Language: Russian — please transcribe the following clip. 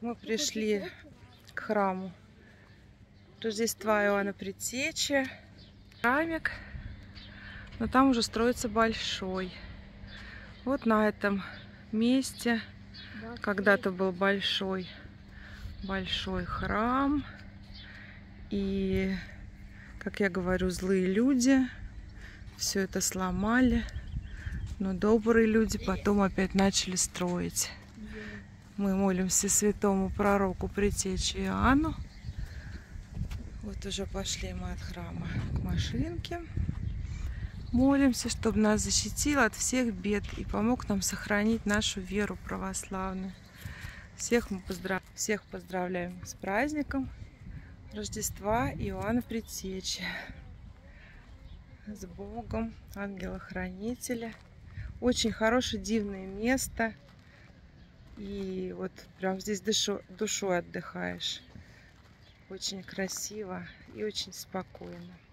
Мы пришли к храму Рождества Иоанна Предтечи. Храмик, но там уже строится большой. Вот на этом месте когда-то был большой храм. И, как я говорю, злые люди все это сломали. Но добрые люди потом опять начали строить. Мы молимся святому пророку Предтече Иоанну. Вот уже пошли мы от храма к машинке. Молимся, чтобы нас защитил от всех бед и помог нам сохранить нашу веру православную. Всех поздравляем с праздником Рождества Иоанна Предтечи. С Богом, ангела-хранителя. Очень хорошее, дивное место. И вот прям здесь душой отдыхаешь. Очень красиво и очень спокойно.